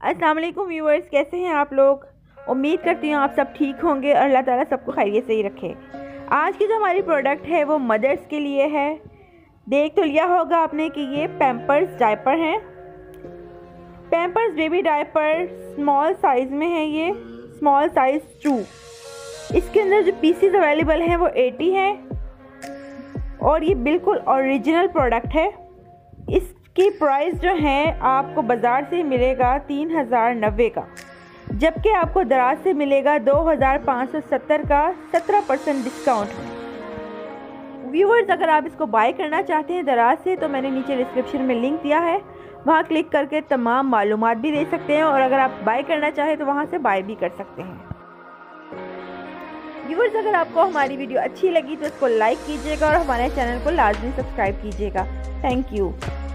अस्सलाम वालेकुम व्यूअर्स, कैसे हैं आप लोग। उम्मीद करती हूँ आप सब ठीक होंगे और अल्लाह ताला सबको खैरियत से ही रखे। आज की जो हमारी प्रोडक्ट है वो मदर्स के लिए है। देख तो लिया होगा आपने कि ये पैम्पर्स डायपर हैं। Pampers baby diaper small size में है, ये स्मॉल साइज़ 2। इसके अंदर जो पीसीज अवेलेबल हैं वो 80 हैं और ये बिल्कुल ओरिजिनल प्रोडक्ट है। इसकी प्राइस जो है आपको बाज़ार से मिलेगा 3090 का, जबकि आपको दराज से मिलेगा 2570 का 17% डिस्काउंट। व्यूअर्स, अगर आप इसको बाय करना चाहते हैं दराज से तो मैंने नीचे डिस्क्रिप्शन में लिंक दिया है, वहाँ क्लिक करके तमाम मालूमात भी ले सकते हैं और अगर आप बाय करना चाहें तो वहाँ से बाय भी कर सकते हैं। व्यूअर्स, अगर आपको हमारी वीडियो अच्छी लगी तो इसको लाइक कीजिएगा और हमारे चैनल को लाजमी सब्सक्राइब कीजिएगा। Thank you.